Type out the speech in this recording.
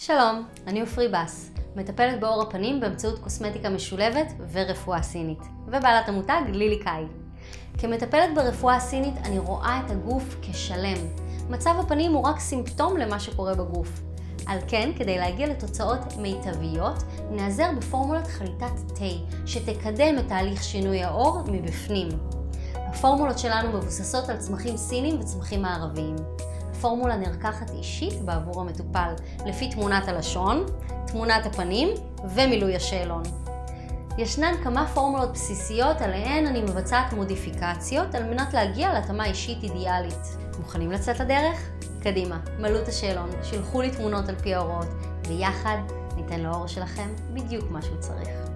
שלום, אני עופרי בס, מטפלת בעור הפנים באמצעות קוסמטיקה משולבת ורפואה סינית, ובעלת המותג לילי קאי. כמטפלת ברפואה הסינית אני רואה את הגוף כשלם. מצב הפנים הוא רק סימפטום למה שקורה בגוף. על כן, כדי להגיע לתוצאות מיטביות, נעזר בפורמולת חליטת תה, שתקדם את תהליך שינוי העור מבפנים. הפורמולות שלנו מבוססות על צמחים סינים וצמחים מערביים. הפורמולה נרקחת אישית בעבור המטופל, לפי תמונת הלשון, תמונת הפנים ומילוי השאלון. ישנן כמה פורמולות בסיסיות עליהן אני מבצעת מודיפיקציות על מנת להגיע להתאמה אישית אידיאלית. מוכנים לצאת לדרך? קדימה, מלאו את השאלון, שלחו לי תמונות על פי ההוראות, ויחד ניתן לעור שלכם בדיוק מה שהוא צריך.